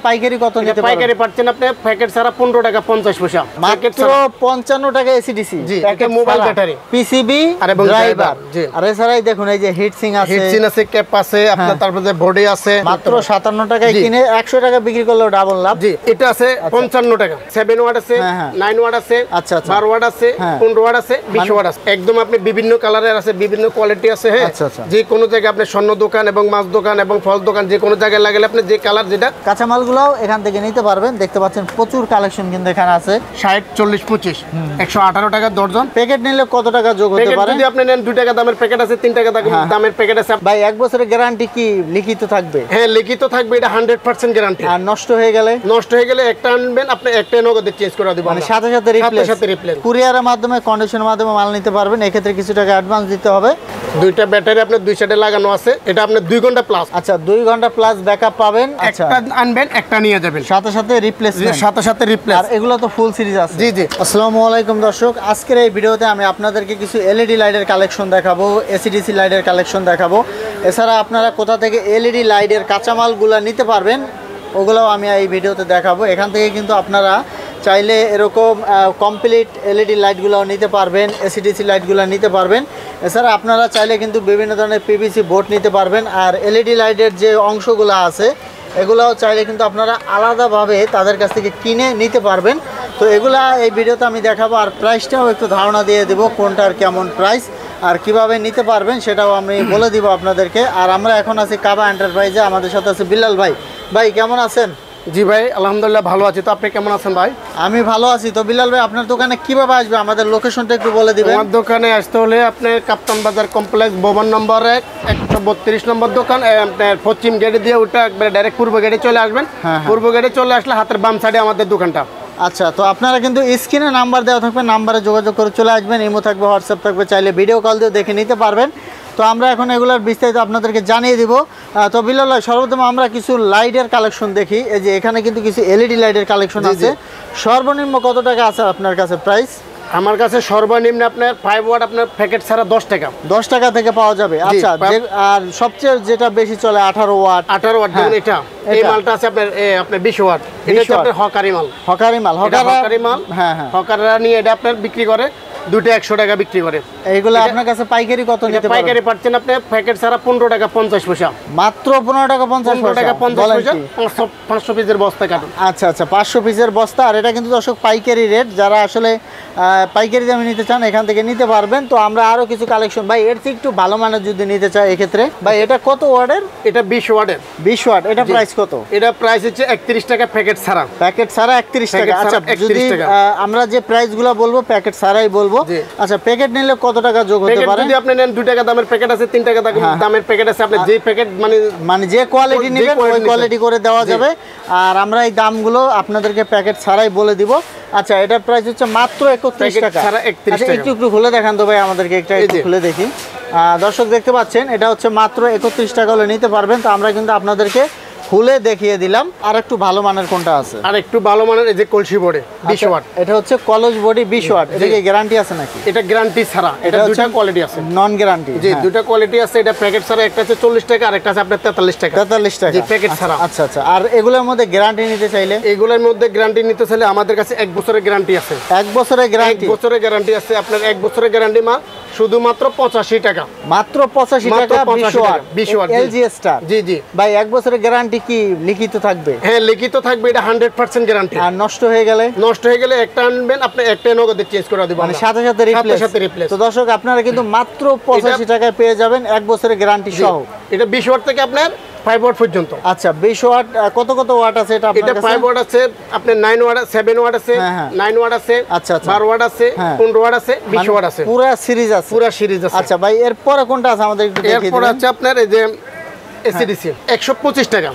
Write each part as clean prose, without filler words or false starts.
পাইকারি কত নিতে পারবেন? পাইকারি পাচ্ছেন আপনি প্যাকেট ছাড়া 15 টাকা 50 পয়সা, মাত্র 55 টাকা এসিডিসি। জি, এটা মোবাইল ব্যাটারি, পিসিবি আর এবং ড্রাইভার। জি, আর এছাড়াই দেখুন এই যে হিটসিং আছে, ক্যাপ আছে আপনার, তারপরে বডি আছে। মাত্র 57 টাকায় কিনে 100 টাকা বিক্রি করলেও ডাবল লাভ। জি, এটা আছে 55 টাকা। 7 ওয়াট আছে, 9 ওয়াট আছে, আচ্ছা আচ্ছা, 12 ওয়াট আছে, 15 ওয়াট আছে, 20 ওয়াট আছে। একদম আপনি বিভিন্ন কালারের আছে, বিভিন্ন কোয়ালিটি আছে। হ্যাঁ, আচ্ছা আচ্ছা। যে কোনো জায়গায় আপনি স্বর্ণ দোকান এবং মাছ দোকান এবং ফল দোকান যে কোনো জায়গায় লাগালে আপনি যে কালার যেটা কাঁচামালগুলোও এখান থেকে নিতে পারবেন। দেখতে পাচ্ছেন প্রচুর কালেকশন কিন্তু এখানে আছে। 60, 40, 25, 118 টাকা দর্জন। প্যাকেট নিলে কত টাকা যোগ হতে পারে? যদি আপনি নেন 2 টাকা দামের প্যাকেট আছে, 3 টাকা দামের প্যাকেট আছে। ভাই 1 বছরের গ্যারান্টি কি লিখিত থাকবে? হ্যাঁ, লিখিত থাকবে, এটা 100% গ্যারান্টি। আর নষ্ট হয়ে গেলে একটা আনবেন আপনি, একটা নগদে চেঞ্জ করে দিব, মানে সাথে সাথে রিপ্লেস। কুরিয়ারের মাধ্যমে, কন্ডিশনের মাধ্যমে মাল নিতে পারবেন। এক্ষেত্রে কিছু টাকা অ্যাডভান্স দিতে হবে। দুইটা ব্যাটারি আপনার দুই সাইডে লাগানো আছে, এটা আপনি 2 ঘন্টা প্লাস। আচ্ছা, 2 ঘন্টা প্লাস ব্যাকআপ পাবেন। একটা আনবেন, একটা নিয়ে যাবেন, সাথে সাথে রিপ্লেস। আর এগুলো তো ফুল সিরিজ আছে। জি জি। আসসালামু আলাইকুম দর্শক, আজকের এই ভিডিওতে আমি আপনাদেরকে কিছু এলইডি লাইটের কালেকশন দেখাবো, এসিডিসি লাইটের কালেকশন দেখাবো। এছাড়া আপনারা কোথা থেকে এলইডি লাইটের কাঁচামালগুলো নিতে পারবেন ওগুলোও আমি এই ভিডিওতে দেখাবো। এখান থেকে কিন্তু আপনারা চাইলে এরকম কমপ্লিট এলইডি লাইটগুলো নিতে পারবেন, এসিডিসি লাইটগুলো নিতে পারবেন। এছাড়া আপনারা চাইলে কিন্তু বিভিন্ন ধরনের পিভিসি বোর্ড নিতে পারবেন। আর এলইডি লাইটের যে অংশগুলো আছে এগুলোও চাইলে কিন্তু আপনারা আলাদাভাবে তাদের কাছ থেকে কিনে নিতে পারবেন। তো এগুলা এই ভিডিওতে আমি দেখাবো, আর প্রাইসটাও একটু ধারণা দিয়ে দেবো কোনটার কেমন প্রাইস আর কিভাবে নিতে পারবেন সেটাও আমি বলে দিব আপনাদেরকে। আর আমরা এখন আছি কাবা এন্টারপ্রাইজে, আমাদের সাথে আছে বিল্লাল ভাই। ভাই কেমন আছেন? জি ভাই, আলহামদুলিল্লাহ ভালো আছি। তো আপনি কেমন আছেন ভাই? আমি ভালো আছি। তো বিল্লাল ভাই, আপনার দোকানে কিভাবে আসবে, আমাদের লোকেশনটা একটু বলে দিবেন। আমার দোকানে আসতে হলে আপনি কাপ্তান বাজার কমপ্লেক্স ভবন নম্বর 1, 132 নম্বর দোকান। আপনার পশ্চিম গেটে দিয়ে ওটা একবারে ডাইরেক্ট পূর্ব গেটে চলে আসবেন। পূর্ব গেটে চলে আসলে হাতের বাম সাইডে আমাদের দোকানটা। আচ্ছা, তো আপনারা কিন্তু স্ক্রিনে নাম্বার দেওয়া থাকবে, নাম্বারে যোগাযোগ করে চলে আসবেন। ইমো থাকবে, হোয়াটসঅ্যাপ থাকবে, চাইলে ভিডিও কল দিয়ে দেখে নিতে পারবেন। তো আমরা এখন এগুলোর বিস্তারিত আপনাদেরকে জানিয়ে দিব। তো বিল্লাল ভাই, সর্বপ্রথম আমরা কিছু লাইটের কালেকশন দেখি। এই যে এখানে কিন্তু কিছু এলইডি লাইটের কালেকশন আছে। সর্বনিম্ন কত টাকা আছে আপনার কাছে প্রাইস? আমার কাছে সর্বনিম্ন আপনার 5 ওয়াট আপনার প্যাকেট ছাড়া 10 টাকা। 10 টাকা থেকে পাওয়া যাবে। আচ্ছা, আর সবচেয়ে যেটা বেশি চলে 18 ওয়াট। 18 ওয়াট যেমন এটা, এই মালটা আছে আপনার 20 ওয়াট। এটা হচ্ছে আপনার হকারি মাল। হকারি মাল। হ্যাঁ হ্যাঁ, হকাররা নিয়ে এটা আপনার বিক্রি করে, দুটো 100 টাকা বিক্রি করে। এইগুলো আপনার কাছে পাইকারি কত নিতে পারবেন? পাইকারি পাচ্ছেন আপনি প্যাকেট ছাড়া 15 টাকা 50 পয়সা। মাত্র 15 টাকা 50 পয়সা। 500 পিসের বস্তা কাটুন। আচ্ছা আচ্ছা, 500 পিসের বস্তা। আর এটা কিন্তু দর্শক পাইকারি রেট, যারা আসলে পাইকারি দামে নিতে চান এখান থেকে নিতে পারবেন। তো আমরা আরো কিছু কালেকশন, ভাই এর থেকে একটু ভালো মানের যদি নিতে চাই এক্ষেত্রে, ভাই এটা কত ওয়াটের? এটা 20 ওয়াটের। 20 ওয়াট। এটা প্রাইস কত? এটা প্রাইস হচ্ছে 31 টাকা প্যাকেট ছাড়া। প্যাকেট ছাড়া 31 টাকা। আচ্ছা, যদি আমরা যে প্রাইসগুলো বলবো প্যাকেট ছাড়াই বলবো। আচ্ছা, প্যাকেট নিলে কত টাকা যোগ হতে পারে? যদি আপনি নেন 2 টাকা দামের প্যাকেট আছে, 3 টাকা দামের প্যাকেট আছে, আপনি যে প্যাকেট মানে যে কোয়ালিটি নেবেন ওই কোয়ালিটি করে দেওয়া যাবে। আর আমরা এই দামগুলো আপনাদেরকে প্যাকেট ছাড়াই বলে দিব। আচ্ছা, এটার প্রাইস হচ্ছে মাত্র 31 টাকা। আচ্ছা, একটু খুলে দেখান তো ভাই আমাদেরকে, একটু খুলে দেখি। দর্শক দেখতে পাচ্ছেন, এটা হচ্ছে মাত্র 31 টাকা হলে নিতে পারবেন। তো আমরা কিন্তু আপনাদেরকে খুলে দেখিয়ে দিলাম। আর একটু ভালো মানের কোনটা আছে? আর একটু ভালো মানের এই যে কলসি বডি 20 ওয়াট। এটা হচ্ছে কলস বডি 20 ওয়াট। এটা কি গ্যারান্টি আছে নাকি? এটা গ্যারান্টি ছাড়া। এটা দুটো কোয়ালিটি আছে, নন গ্যারান্টি। জি, দুটো কোয়ালিটি আছে। এটা প্যাকেট ছাড়া একটা আছে 40 টাকা, আর একটা আছে আপনার 43 টাকা। 43 টাকা, জি, প্যাকেট ছাড়া। আচ্ছা আচ্ছা। আর এগুলোর মধ্যে গ্যারান্টি নিতে চাইলে? এগুলোর মধ্যে গ্যারান্টি নিতে চাইলে আমাদের কাছে 1 বছরের গ্যারান্টি আছে। 1 বছরের গ্যারান্টি? 1 বছরের গ্যারান্টি আছে আপনার। 1 বছরের গ্যারান্টি মাল শুধুমাত্র 85 টাকা। মাত্র 85 টাকা 20 ওয়াট। 20 watt LG star. জি জি। ভাই 1 বছরের গ্যারান্টি কি লিখিত থাকবে? হ্যাঁ, লিখিত থাকবে। এটা 100% গ্যারান্টি। আর নষ্ট হয়ে গেলে একটা আনবেন আপনি, একটা নগদে চেঞ্জ করে দিব, মানে সাথে সাথে রিপ্লেস। তো দর্শক, আপনারা কিন্তু মাত্র 85 টাকায় পেয়ে যাবেন 1 বছরের গ্যারান্টি সহ। এটা 20 ওয়াট থেকে আপনার 5 ওয়াট পর্যন্ত। আচ্ছা, 20 ওয়াট। কত ওয়াট আছে এটা আপনার কাছে? 5 ওয়াট আছে, আপনার 9 ওয়াট, 7 ওয়াট আছে, 9 ওয়াট আছে, আচ্ছা আচ্ছা, 12 ওয়াট আছে, 15 ওয়াট আছে, 20 ওয়াট আছে। পুরো সিরিজ আছে? পুরো সিরিজ আছে। আচ্ছা ভাই, এরপরে কোনটা আছে আমাদের একটু দেখিয়ে দিন। এরপর আছে আপনার এই যে এসিডিসি 125 টাকা।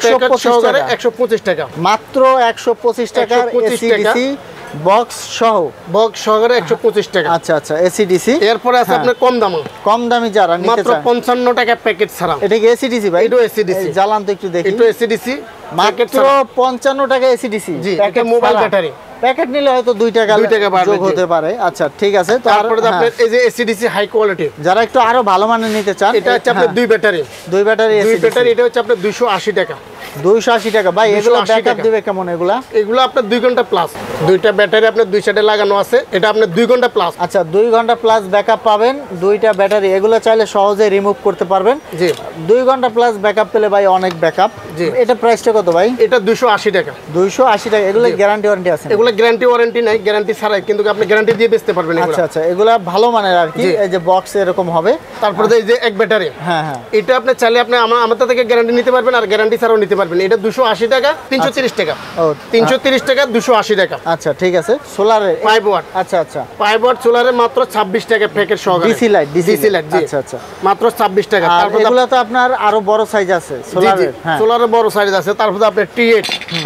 125 টাকা মাত্র 125 টাকার এসিডিসি বক্স সহকারে 125 টাকা। আচ্ছা আচ্ছা, এসিডিসি। এরপর আছে আপনার কম দামি যারা নিতে চান, মাত্র 55 টাকা প্যাকেট ছাড়া। এটা কি এসিডিসি ভাই? এটা এসিডিসি। জ্বালান তো একটু দেখি। এটা এসিডিসি, মাত্র 55 টাকা এসিডিসি। জি, এটা মোবাইল ব্যাটারি। প্যাকেট নিলে হয়তো 2 টাকা যোগ হতে পারে। আচ্ছা ঠিক আছে। তারপরে আপনার এই যে এসিডিসি হাই কোয়ালিটি, যারা একটু আরো ভালো মানের নিতে চান, এটা হচ্ছে আপনার 2 ব্যাটারি এটা হচ্ছে আপনার 280 টাকা। 280 টাকা ভাই। এগুলো ব্যাকআপ দিবে কেমন? এগুলো আপনার 2 ঘন্টা প্লাস, দুইটা ব্যাটারি আপনার দুই সাইডে লাগানো আছে, এটা আপনার 2 ঘন্টা প্লাস। আচ্ছা 2 ঘন্টা প্লাস ব্যাকআপ পাবেন, দুইটা ব্যাটারি। এগুলো চাইলে সহজে রিমুভ করতে পারবেন। জি 2 ঘন্টা প্লাস ব্যাকআপ পেলে ভাই অনেক ব্যাকআপ। জি এটা প্রাইসটা কত ভাই? এটা 280 টাকা। 280 টাকা। এগুলো গ্যারান্টি ওয়ারেন্টি আছে? এগুলো গ্যারান্টি ওয়ারেন্টি নাই, গ্যারান্টি ছাড়াই, কিন্তু আপনি গ্যারান্টি দিয়ে বেচতে পারবেন এগুলো। আচ্ছা আচ্ছা, এগুলা ভালো মানের আর কি। এই যে বক্স এরকম হবে। তারপরে এই যে এক ব্যাটারি, হ্যাঁ হ্যাঁ, এটা আপনি চাইলে আপনি আমাদের থেকে গ্যারান্টি নিতে পারবেন, আর গ্যারান্টি ছাড়াও নিতে পারবেন। এটা 280 টাকা, 330 টাকা। ও 330 টাকা, 280 টাকা। আচ্ছা ঠিক আছে। সোলারে 5 ওয়াট। আচ্ছা আচ্ছা, 5 ওয়াট সোলারে মাত্র 26 টাকা প্যাকেট সহকারে। DC light, DC light. আচ্ছা আচ্ছা, মাত্র 26 টাকা। তারপর এগুলা তো আপনার আরো বড় সাইজ আছে সোলারের। হ্যাঁ সোলারে বড় সাইজ আছে। তারপর আপনার T8,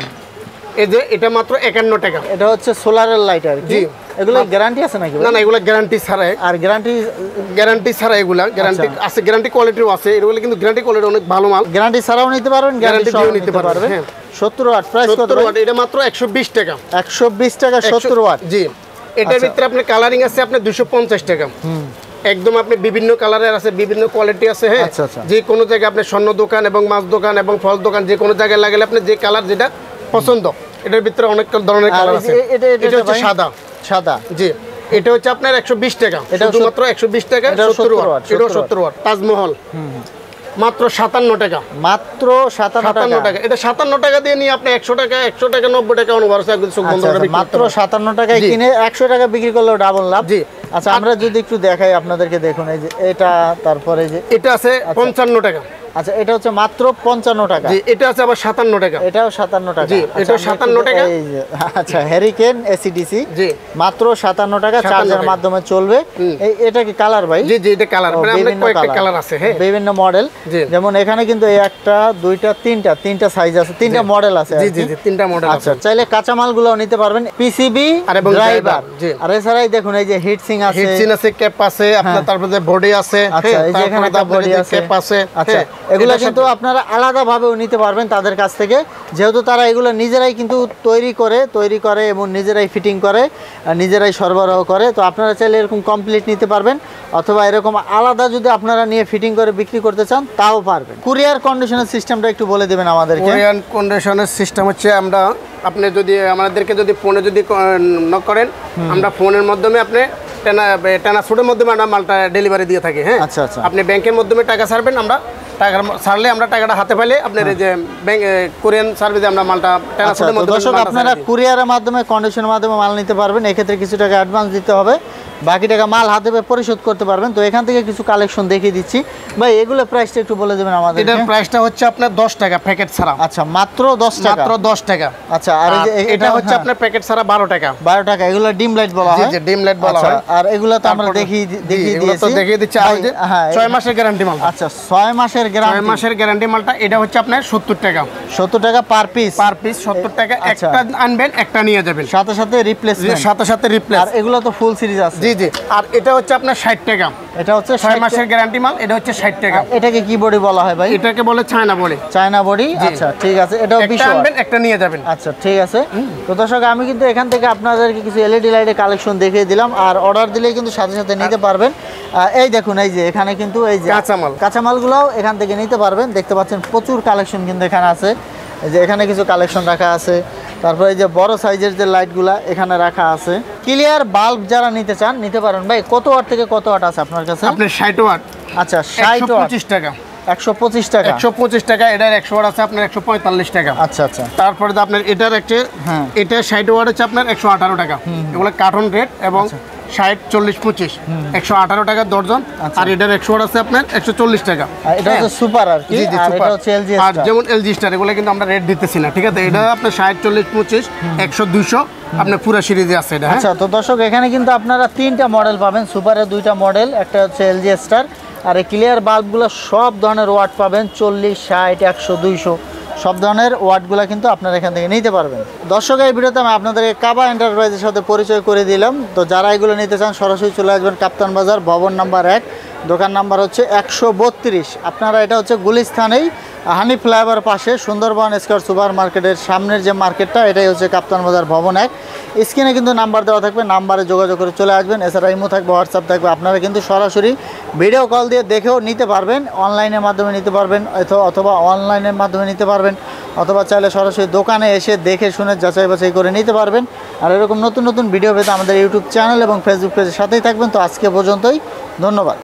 এই যে এটা মাত্র 51 টাকা। এটা হচ্ছে সোলারের লাইট আর কি। এগুলো গ্যারান্টি আছে নাকি? না না, এগুলো গ্যারান্টি ছাড়াই। আর গ্যারান্টি ছাড়া এগুলা, গ্যারান্টি আছে, গ্যারান্টি কোয়ালিটিও আছে। এগুলো কিন্তু গ্যারান্টি কোয়ালিটি অনেক ভালো মাল। গ্যারান্টি ছাড়াও নিতে পারবেন, গ্যারান্টি সহও নিতে পারবেন। 70 ওয়াট প্রাইস কত? 70 ওয়াট এটা মাত্র 120 টাকা। 120 টাকা 70 ওয়াট। জি, এটার ভিতরে আপনার কালারিং আছে আপনার 250 টাকা। একদম আপনি বিভিন্ন কালারের আছে, বিভিন্ন কোয়ালিটি আছে। হ্যাঁ যে কোনো জায়গায় আপনি স্বর্ণ দোকান এবং মাছ দোকান এবং ফল দোকান যে কোনো জায়গায় লাগালে আপনি যে কালার যেটা পছন্দ, এটার ভিতরে অনেক ধরনের কালার আছে। এটা হচ্ছে সাদা। সাদা জি, এটা হচ্ছে আপনার 120 টাকা। এটা শুধুমাত্র 120 টাকা, 70 ওয়াট। এটা 70 ওয়াট। তাজমহল মাত্র 57 টাকা। মাত্র 57 টাকা। এটা 57 টাকা দিয়ে নিয়ে আপনি 100 টাকা 90 টাকা অনুভব মাত্র 57 টাকায় কিনে 100 টাকা বিক্রি করলেও ডাবল লাভ। জি আচ্ছা, আমরা যদি একটু দেখাই আপনাদেরকে, দেখুন এই যে এটা, তারপরে যে এটা আছে 55 টাকা। আচ্ছা এটা হচ্ছে মাত্র 55 টাকা। জি, এটা আছে আবার 57 টাকা। এটাও 57 টাকা। জি, এটাও 57 টাকা। এই যে আচ্ছা হ্যারিকেন এসিডিসি, জি মাত্র 57 টাকা, চার্জের মাধ্যমে চলবে। এটা কি কালার ভাই? জি জি, এটা কালার, মানে আমরা কয়েকটা কালার আছে। হ্যাঁ, বিভিন্ন মডেল। যেমন এখানে কিন্তু এই একটা, দুইটা, তিনটা সাইজ আছে, তিনটা মডেল আছে। জি জি, তিনটা মডেল আছে। আচ্ছা চাইলে কাঁচামালগুলো নিতে পারবেন, পিসিবি আর ড্রাইভার। জি, আর এছাড়াই দেখুন এই যে হিটসিং আছে, ক্যাপ আছে আপনার, তারপরে বডি আছে। আচ্ছা এই যে এখানে একটা বডি আছে, ক্যাপ আছে। আচ্ছা এগুলো কিন্তু আপনারা আলাদাভাবেও নিতে পারবেন তাদের কাছ থেকে, যেহেতু তারা এগুলো নিজেরাই কিন্তু তৈরি করে এবং নিজেরাই ফিটিং করে, নিজেরাই সরবরাহ করে। তো আপনারা চাইলে এরকম কমপ্লিট নিতে পারবেন, অথবা এরকম আলাদা যদি আপনারা নিয়ে ফিটিং করে বিক্রি করতে চান তাও পারবেন। কুরিয়ার কন্ডিশনের সিস্টেমটা একটু বলে দেবেন আমাদেরকে। কুরিয়ার কন্ডিশনের সিস্টেম হচ্ছে, আমরা আপনি যদি আমাদেরকে যদি ফোনে যদি নক করেন, আমরা ফোনের মাধ্যমে আপনি ট্রান্সপোর্টের মাধ্যমে আমরা মালটা ডেলিভারি দিয়ে থাকি। হ্যাঁ আচ্ছা আচ্ছা, আপনি ব্যাংকের মাধ্যমে টাকা ছাড়বেন, আমরা টাকা ছাড়লে আমরা টাকাটা হাতে পাইলে আপনার এই যে ব্যাংক কোরিয়ান সার্ভিসে আমরা মালটা ট্রান্সপোর্টের মাধ্যমে। দর্শক আপনারা কুরিয়ারের মাধ্যমে কন্ডিশনের মাধ্যমে মাল নিতে পারবেন। এক্ষেত্রে কিছু টাকা অ্যাডভান্স দিতে হবে, বাকি টাকা মাল হাতে পেয়ে পরিশোধ করতে পারবেন। তো এখান থেকে কিছু কালেকশন দেখিয়ে দিচ্ছি ভাই, এগুলো প্রাইসটা একটু বলে দেবেন আমাদের। এটার প্রাইসটা হচ্ছে আপনার 10 টাকা প্যাকেট ছাড়া। আচ্ছা মাত্র 10 টাকা। মাত্র 10 টাকা। আচ্ছা, আর এটা হচ্ছে আপনার প্যাকেট ছাড়া 12 টাকা। 12 টাকা। এগুলো ডিম লাইট বলা হয়। জি, ডিম লাইট বলা হয়। আর এগুলো তো আমরা দেখিয়ে দিচ্ছি। আর 6 মাসের গ্যারান্টি মাল। আচ্ছা 6 মাসের গ্যারান্টি। 6 মাসের গ্যারান্টি মালটা এটা হচ্ছে আপনার 70 টাকা। 70 টাকা পার পিস। 70 টাকা। একটা আনবেন, একটা নিয়ে যাবেন, সাথে সাথে রিপ্লেসমেন্ট। সাথে রিপ্লেস। আর এগুলো তো ফুল সিরিজ আছে। জি জি। আর এটা হচ্ছে আপনার 60 টাকা। এটা হচ্ছে 6 মাসের গ্যারান্টি মাল, এটা হচ্ছে 60 টাকা। এটাকে কি বডি বলা হয় ভাই? এটাকে বলে চায়না বডি। China body. আচ্ছা ঠিক আছে, এটাও 20 একটা আনবেন, একটা নিয়ে যাবেন। আচ্ছা ঠিক আছে। তো দর্শক আমি কিন্তু এখান থেকে আপনাদেরকে কিছু এলইডি লাইটের কালেকশন দেখিয়ে দিলাম, আর অর্ডার দিলেই কিন্তু সাথে সাথে নিতে পারবেন। এই দেখুন এই যে এখানে কিন্তু এই যে কাঁচামালগুলোও এখান থেকে নিতে পারবেন। দেখতে পাচ্ছেন প্রচুর কালেকশন কিন্তু এখানে আছে। এই যে এখানে কিছু কালেকশন রাখা আছে, তারপরে এই যে বড় সাইজের যে লাইটগুলা এখানে রাখা আছে। ক্লিয়ার বাল্ব যারা নিতে চান নিতে পারেন। ভাই কত ওয়াট থেকে কত ওয়াট আছে আপনার কাছে? আপনার 60 ওয়াট। আচ্ছা 60 ওয়াট, 125 টাকা। 125 টাকা। 125 টাকা। এটার 100 ওয়াট আছে আপনার 145 টাকা। আচ্ছা আচ্ছা। তারপরে আপনার এটার একটা, এটা 60 ওয়াট হচ্ছে আপনার 118 টাকা। এগুলো কার্টন রেট এবং 60, 40, 25 118 টাকা দর্জন। আর এটার 100 ওয়াট আছে আপনার 140 টাকা। এটা হচ্ছে সুপার আর কি। আর এটা হচ্ছে এলজি স্টার। আর যেমন এলজি স্টার এগুলো কিন্তু আমরা রেট দিতেছি না, ঠিক আছে? এটা আপনার 60, 40, 25 100, 200 আপনার পুরো সিরিজে আছে এটা। আচ্ছা তো দর্শক এখানে কিন্তু আপনারা 3টা মডেল পাবেন, সুপারের 2টা মডেল, একটা হচ্ছে এলজি স্টার। আর এই ক্লিয়ার বাল্বগুলো সব ধরনের ওয়াট পাবেন, 40, 60, 100, 200 সব ধরনের ওয়াটগুলো কিন্তু আপনারা এখান থেকে নিতে পারবেন। দর্শক এই ভিডিওতে আমি আপনাদেরকে কাবা এন্টারপ্রাইজের সাথে পরিচয় করে দিলাম। তো যারা এগুলো নিতে চান সরাসরি চলে আসবেন কাপ্তান বাজার, ভবন নাম্বার 1, দোকান নাম্বার হচ্ছে 132। আপনারা এটা হচ্ছে গুলিস্তানেই হানি ফ্লাইওভার পাশে সুন্দরবন স্কয়ার সুপার মার্কেটের সামনের যে মার্কেটটা, এটাই হচ্ছে কাপ্তান বাজার ভবন 1। স্ক্রিনে কিন্তু নাম্বার দেওয়া থাকবে, নাম্বারে যোগাযোগ করে চলে আসবেন। এছাড়া ইমো থাকবে, হোয়াটসঅ্যাপ থাকবে, আপনারা কিন্তু সরাসরি ভিডিও কল দিয়ে দেখেও নিতে পারবেন, অনলাইনের মাধ্যমে নিতে পারবেন, অথবা অনলাইনের মাধ্যমে নিতে পারবেন, অথবা চাইলে সরাসরি দোকানে এসে দেখে শুনে যাচাই বাছাই করে নিতে পারবেন। আর এরকম নতুন নতুন ভিডিও পেতে আমাদের ইউটিউব চ্যানেল এবং ফেসবুক পেজের সাথেই থাকবেন। তো আজকে পর্যন্তই, ধন্যবাদ।